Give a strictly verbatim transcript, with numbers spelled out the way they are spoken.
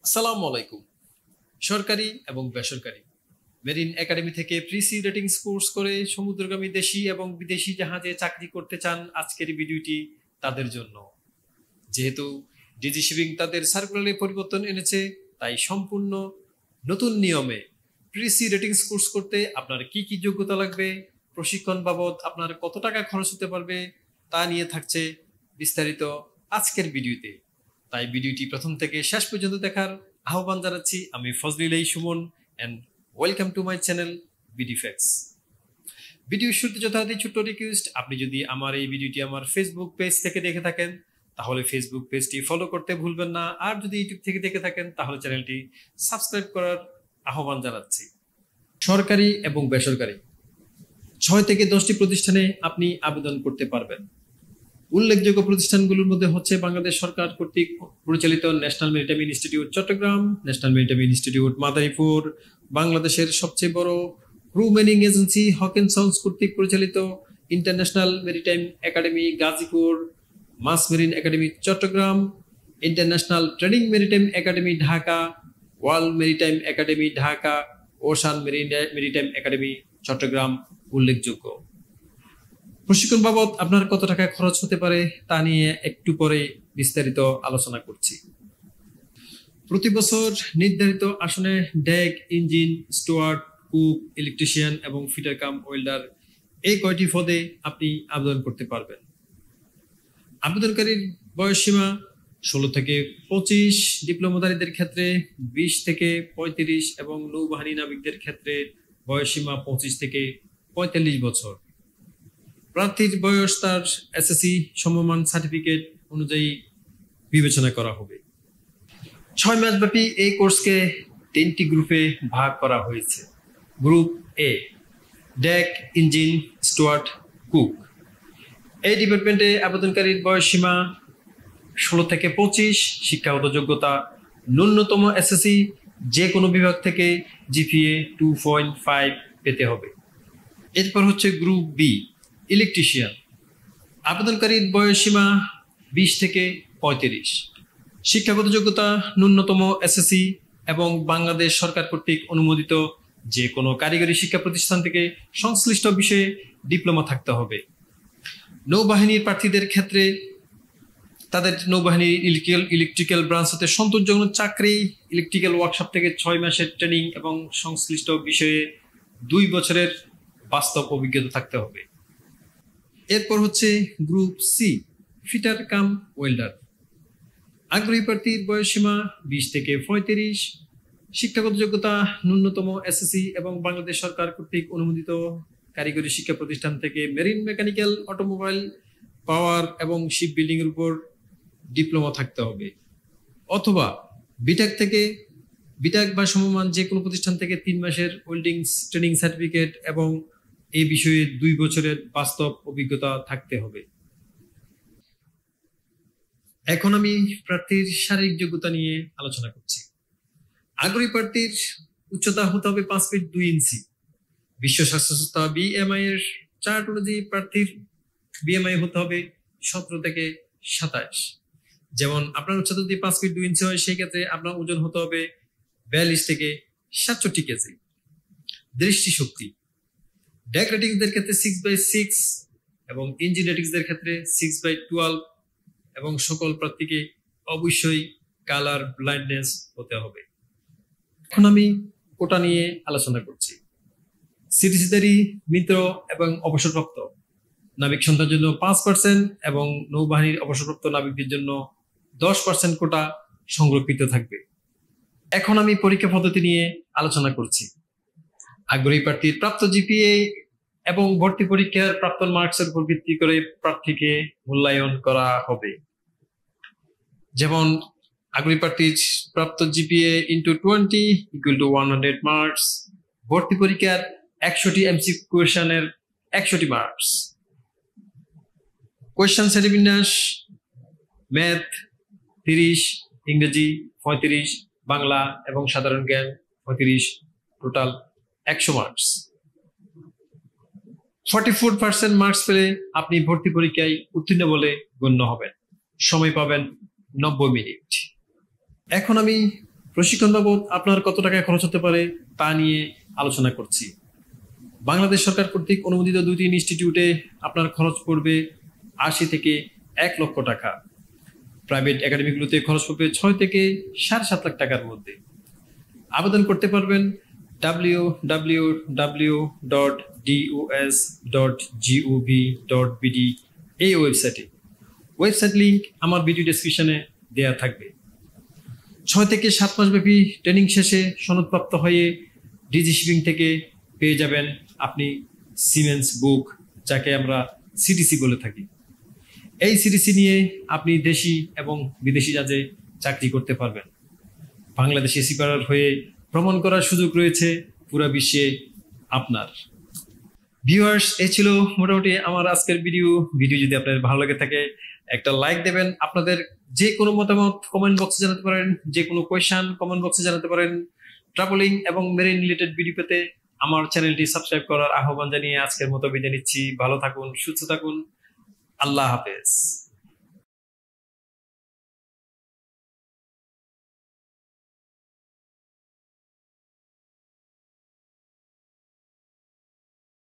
আসসালামু আলাইকুম। সরকারি এবং বেসরকারি মেরিন একাডেমি থেকে প্রিসি রেটিংস কোর্স করে সমুদ্রগামী দেশি এবং বিদেশি জাহাজে চাকরি করতে চান আজকের ভিডিওটি তাদের জন্য। যেহেতু ডিজি শিপিং তাদের সার্কুলারে পরিবর্তন এনেছে, তাই সম্পূর্ণ নতুন নিয়মে প্রিসি রেটিংস কোর্স করতে আপনার কি কি যোগ্যতা লাগবে, প্রশিক্ষণ বাবদ আপনার কত টাকা খরচ হতে পারবে, তা নিয়ে থাকছে বিস্তারিত আজকের ভিডিওতে। তাই ভিডিওটি প্রথম থেকে শেষ পর্যন্ত দেখার আহ্বান জানাচ্ছি। আমি Fazlil Suman and welcome to my channel BD facts. Video শুরুতে যথারীতি ছোট্ট রিকোয়েস্ট, আপনি যদি আমার এই ভিডিওটি আমার ফেসবুক পেজ থেকে দেখে থাকেন তাহলে ফেসবুক পেজটি ফলো করতে ভুলবেন না, আর যদি ইউটিউব থেকে দেখে থাকেন তাহলে চ্যানেলটি সাবস্ক্রাইব করার আহ্বান জানাচ্ছি। সরকারি এবং বেসরকারি ছয় থেকে দশটি প্রতিষ্ঠানে আপনি আবেদন করতে পারবেন। উল্লেখযোগ্য প্রতিষ্ঠানগুলোর মধ্যে হচ্ছে বাংলাদেশ সরকার কর্তৃক পরিচালিত national maritime institute Chittagong, national maritime institute Madaripur, বাংলাদেশের সবচেয়ে বড় ক্রু মেনিং এজেন্সি হকিনসন্স কর্তৃক পরিচালিত ইন্টারন্যাশনাল মেরিটাইম একাডেমি গাজীপুর, মাস marine academy Chittagong, international training maritime academy Dhaka, world maritime academy Dhaka, ocean maritime academy Chittagong উল্লেখযোগ্য। প্রশিক্ষণ বাবদ আপনার কত টাকা খরচ হতে পারে তা নিয়ে একটু পরে বিস্তারিত আলোচনা করছি। প্রতি বছর নির্ধারিত আসনে deck, engine, steward, cook, electrician এবং ফিটার কাম ওয়েল্ডার এই কয়টি পদে আপনি আবেদন করতে পারবেন। আবেদনকারীর বয়সসীমা ষোলো থেকে পঁচিশ, ডিপ্লোমাধারীদের ক্ষেত্রে বিশ থেকে পঁয়ত্রিশ এবং নৌবাহিনী নাবিকদের ক্ষেত্রে বয়সসীমা পঁচিশ থেকে পঁয়তাল্লিশ বছর। প্রার্থীর বয়স তার এসএসসি সমমান সার্টিফিকেট অনুযায়ী বিবেচনা করা হবে। ছয় মাস ব্যাপী এই কোর্সকে তিনটি গ্রুপে ভাগ করা হয়েছে। Group A deck, engine, steward, cook. এই ডিপার্টমেন্টে আবেদনকারীর বয়সসীমা ষোলো থেকে পঁচিশ, শিক্ষাগত যোগ্যতা ন্যূনতম এসএসসি যে কোনো বিভাগ থেকে জিপিএ টু পয়েন্ট ফাইভ পেতে হবে। এরপর হচ্ছে গ্রুপ বি ইলেকট্রিশিয়ান। আবেদনকারীর বয়সসীমা বিশ থেকে পঁয়ত্রিশ, শিক্ষাগত যোগ্যতা ন্যূনতম এসএসসি এবং বাংলাদেশ সরকার কর্তৃক অনুমোদিত যে কোনো কারিগরি শিক্ষা প্রতিষ্ঠান থেকে সংশ্লিষ্ট বিষয়ে ডিপ্লোমা থাকতে হবে। নৌবাহিনীর প্রার্থীদের ক্ষেত্রে তাদের নৌবাহিনীর ইলেকট্রিক্যাল ইলেকট্রিক্যাল ব্রাঞ্চ হতে সন্তোষজনক চাকরি, ইলেকট্রিক্যাল ওয়ার্কশপ থেকে ছয় মাসের ট্রেনিং এবং সংশ্লিষ্ট বিষয়ে দুই বছরের বাস্তব অভিজ্ঞতা থাকতে হবে। এরপর হচ্ছে group C fitter cum welder. আগ্রহী প্রার্থীর বয়সসীমা বিশ থেকে পঁয়ত্রিশ, শিক্ষাগত যোগ্যতা ন্যূনতম এসএসসি এবং বাংলাদেশ সরকার কর্তৃক অনুমোদিত কারিগরি শিক্ষা প্রতিষ্ঠান থেকে মেরিন মেকানিক্যাল, অটোমোবাইল, পাওয়ার এবং শিপ বিল্ডিং এর উপর ডিপ্লোমা থাকতে হবে, অথবা বিটেক থেকে বিটেক বা সমমান যে কোনো প্রতিষ্ঠান থেকে তিন মাসের ওয়েল্ডিং ট্রেনিং সার্টিফিকেট এবং এই বিষয়ে দুই বছরের বাস্তব অভিজ্ঞতা থাকতে হবে। এখন আমি প্রার্থীর শারীরিক যোগ্যতা নিয়ে আলোচনা করছি। আগ্রহী প্রার্থীর উচ্চতা হতে হবে পাঁচ ফিট দুই ইঞ্চি। বিশ্ব স্বাস্থ্য সংস্থা বিএমআই এর চার্ট অনুযায়ী প্রার্থীর বিএমআই হতে হবে সতেরো থেকে সাতাশ। যেমন আপনার উচ্চতা যদি পাঁচ ফিট দুই ইঞ্চি হয়, সেই ক্ষেত্রে আপনার ওজন হতে হবে বিয়াল্লিশ থেকে সাতষট্টি কেজি। দৃষ্টিশক্তি ডেক রেটিংসদের ক্ষেত্রে সিক্স বাই সিক্স এবং ইঞ্জিন রেটিংসদের ক্ষেত্রে সিক্স বাই টুয়েলভ এবং সকল প্রার্থীকে অবশ্যই কালার ব্লাইন্ডনেস হতে হবে। এখন আমি কোটা নিয়ে আলোচনা করছি। সিডিসিধারী, মিত্র এবং অবসরপ্রাপ্ত নাবিক সন্তানের জন্য পাঁচ পার্সেন্ট এবং নৌবাহিনীর অবসরপ্রাপ্ত নাবিকদের জন্য দশ পার্সেন্ট কোটা সংরক্ষিত থাকবে। এখন আমি পরীক্ষা পদ্ধতি নিয়ে আলোচনা করছি। আগ্রহী প্রার্থীর প্রাপ্ত জিপিএ এবং ভর্তি পরীক্ষার প্রাপ্ত মার্কসের উপর ভিত্তি করে প্রার্থীকে মূল্যায়ন করা হবে। যেমন আগ্রহী প্রার্থীর প্রাপ্ত GPA into twenty equal to one hundred marks, ভর্তি পরীক্ষার একশোটি এমসিকিউ কোয়েশনের একশোটি মার্কস। কোয়েশন শ্রেণীবিন্যাস ম্যাথ তিরিশ, ইংরেজি পঁয়ত্রিশ, বাংলা এবং সাধারণ জ্ঞান পঁয়ত্রিশ, টোটাল একশো marks. Forty four percent marks পেলে আপনি ভর্তি পরীক্ষায় উত্তীর্ণ বলে গণ্য হবেন। সময় পাবেন নব্বই মিনিট। এখন আমি প্রশিক্ষণ বাবদ আপনার কত টাকা খরচ হতে পারে তা নিয়ে আলোচনা করছি। বাংলাদেশ সরকার কর্তৃক অনুমোদিত দুটি ইনস্টিটিউটে আপনার খরচ পড়বে আশি থেকে এক লক্ষ টাকা। প্রাইভেট একাডেমিগুলোতে খরচ পড়বে ছয় থেকে সাড়ে সাত লাখ টাকার মধ্যে। আবেদন করতে পারবেন W W W dot DOS dot GOV dot BD এই ওয়েবসাইটে। ওয়েবসাইট লিংক আমার ভিডিও ডেসক্রিপশনে দেওয়া থাকবে। ছয় থেকে সাত মাস ব্যাপী ট্রেনিং শেষে সনদপ্রাপ্ত হয়ে ডিজি শিপিং থেকে পেয়ে যাবেন আপনি সিমেন্স বুক, যাকে আমরা সিডিসি বলে থাকি। এই সিডিসি নিয়ে আপনি দেশি এবং বিদেশি জাহাজে চাকরি করতে পারবেন। বাংলাদেশে সিপারার হয়ে ভ্রমণ করার সুযোগ রয়েছে পুরো বিশ্বে আপনার। ভিউয়ার্স, এই ছিল মোটামুটি আমার আজকের ভিডিও। ভিডিও যদি আপনাদের ভালো লাগে থাকে একটা লাইক দেবেন। আপনাদের যে কোনো মতামত কমেন্ট বক্সে জানাতে পারেন, যে কোনো কোয়েশ্চেন কমেন্ট বক্সে জানাতে পারেন। ট্রাভেলিং এবং মেরিন রিলেটেড ভিডিও পেতে আমার চ্যানেলটি সাবস্ক্রাইব করার আহ্বান জানিয়ে আজকের মতো বিদায় নিচ্ছি। ভালো থাকুন, সুস্থ থাকুন। আল্লাহ হাফেজ।